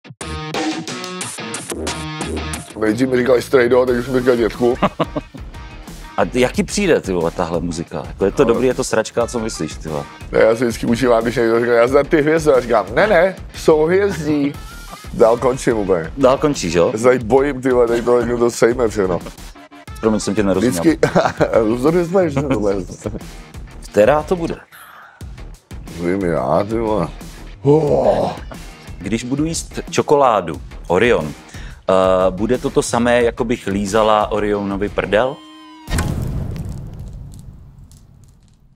Nejdřív mi říkali strejdo, teď už mi říkali dětku. A jak ti přijde, ty vole, tahle muzika? Jako je to dobrý, je to sračka, co myslíš, ty vole? Já se vždycky užívám, když někdo říká, já znám ty hvězdy, a říkám, ne, jsou hvězdí. Dál končím úplně. Dál končíš, jo? Já se tady bojím, ty vole, tady to sejme všechno. Promiň, jsem tě nerozuměl. Vždycky, rozhodně jsme, že tohle. Která to bude? Vím já, ty vole. Když budu jíst čokoládu Orion, bude to to samé, jako bych lízala Orionovi prdel?